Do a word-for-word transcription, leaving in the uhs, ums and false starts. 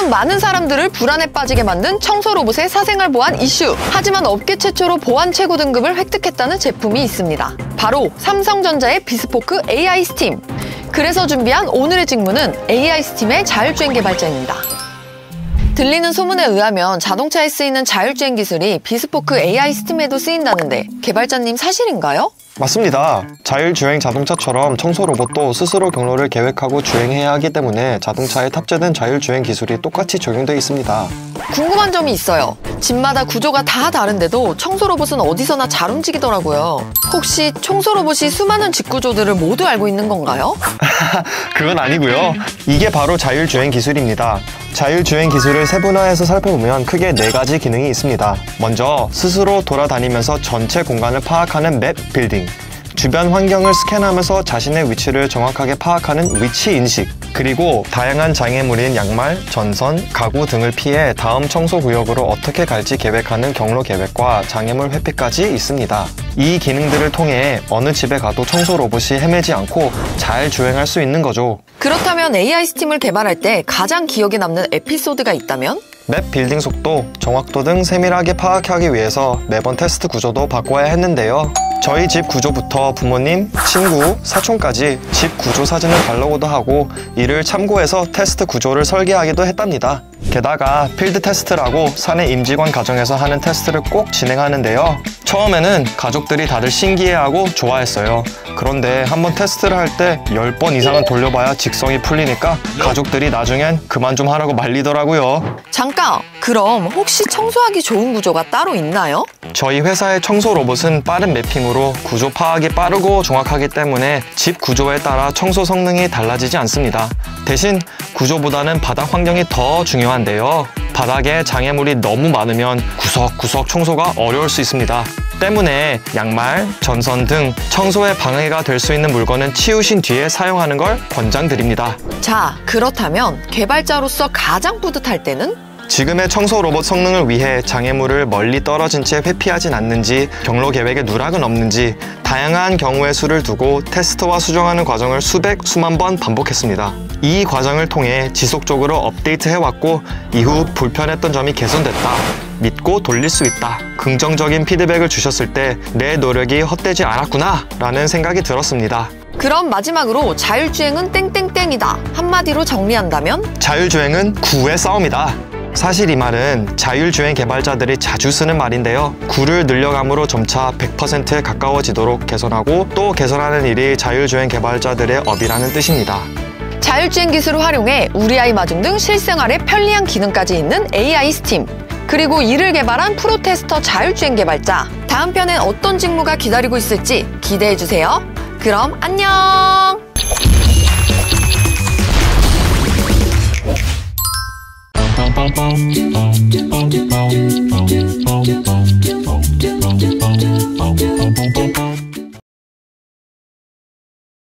요즘 많은 사람들을 불안에 빠지게 만든 청소 로봇의 사생활 보안 이슈. 하지만 업계 최초로 보안 최고 등급을 획득했다는 제품이 있습니다. 바로 삼성전자의 비스포크 에이아이 스팀. 그래서 준비한 오늘의 직무는 에이아이 스팀의 자율주행 개발자입니다. 들리는 소문에 의하면 자동차에 쓰이는 자율주행 기술이 비스포크 에이아이 스팀에도 쓰인다는데 개발자님 사실인가요? 맞습니다. 자율주행 자동차처럼 청소 로봇도 스스로 경로를 계획하고 주행해야 하기 때문에 자동차에 탑재된 자율주행 기술이 똑같이 적용되어 있습니다. 궁금한 점이 있어요. 집마다 구조가 다 다른데도 청소 로봇은 어디서나 잘 움직이더라고요. 혹시 청소 로봇이 수많은 직구조들을 모두 알고 있는 건가요? 그건 아니고요. 이게 바로 자율주행 기술입니다. 자율주행 기술을 세분화해서 살펴보면 크게 네 가지 기능이 있습니다. 먼저 스스로 돌아다니면서 전체 공간을 파악하는 맵 빌딩, 주변 환경을 스캔하면서 자신의 위치를 정확하게 파악하는 위치 인식, 그리고 다양한 장애물인 양말, 전선, 가구 등을 피해 다음 청소 구역으로 어떻게 갈지 계획하는 경로 계획과 장애물 회피까지 있습니다. 이 기능들을 통해 어느 집에 가도 청소 로봇이 헤매지 않고 잘 주행할 수 있는 거죠. 그렇다면 에이아이 스팀을 개발할 때 가장 기억에 남는 에피소드가 있다면? 맵 빌딩 속도, 정확도 등 세밀하게 파악하기 위해서 매번 테스트 구조도 바꿔야 했는데요. 저희 집 구조부터 부모님, 친구, 사촌까지 집 구조 사진을 달라고도 하고 이를 참고해서 테스트 구조를 설계하기도 했답니다. 게다가 필드 테스트라고 사내 임직원 가정에서 하는 테스트를 꼭 진행하는데요. 처음에는 가족들이 다들 신기해하고 좋아했어요. 그런데 한번 테스트를 할 때 열 번 이상은 돌려봐야 직성이 풀리니까 가족들이 나중엔 그만 좀 하라고 말리더라고요. 잠깐! 그럼 혹시 청소하기 좋은 구조가 따로 있나요? 저희 회사의 청소 로봇은 빠른 매핑으로 구조 파악이 빠르고 정확하기 때문에 집 구조에 따라 청소 성능이 달라지지 않습니다. 대신 구조보다는 바닥 환경이 더 중요한데요. 바닥에 장애물이 너무 많으면 구석구석 청소가 어려울 수 있습니다. 때문에 양말, 전선 등 청소에 방해가 될 수 있는 물건은 치우신 뒤에 사용하는 걸 권장드립니다. 자, 그렇다면 개발자로서 가장 뿌듯할 때는? 지금의 청소 로봇 성능을 위해 장애물을 멀리 떨어진 채 회피하진 않는지, 경로 계획에 누락은 없는지 다양한 경우의 수를 두고 테스트와 수정하는 과정을 수백, 수만 번 반복했습니다. 이 과정을 통해 지속적으로 업데이트해왔고 이후 불편했던 점이 개선됐다, 믿고 돌릴 수 있다, 긍정적인 피드백을 주셨을 때 내 노력이 헛되지 않았구나 라는 생각이 들었습니다. 그럼 마지막으로 자율주행은 땡땡땡이다 한마디로 정리한다면? 자율주행은 구의 싸움이다. 사실 이 말은 자율주행 개발자들이 자주 쓰는 말인데요. 구를 늘려감으로 점차 백 퍼센트에 가까워지도록 개선하고 또 개선하는 일이 자율주행 개발자들의 업이라는 뜻입니다. 자율주행 기술을 활용해 우리 아이 마중 등 실생활에 편리한 기능까지 있는 에이아이 스팀. 그리고 이를 개발한 프로테스터 자율주행 개발자. 다음 편엔 어떤 직무가 기다리고 있을지 기대해주세요. 그럼 안녕! Bum bum bum bum bum bum bum bum bum.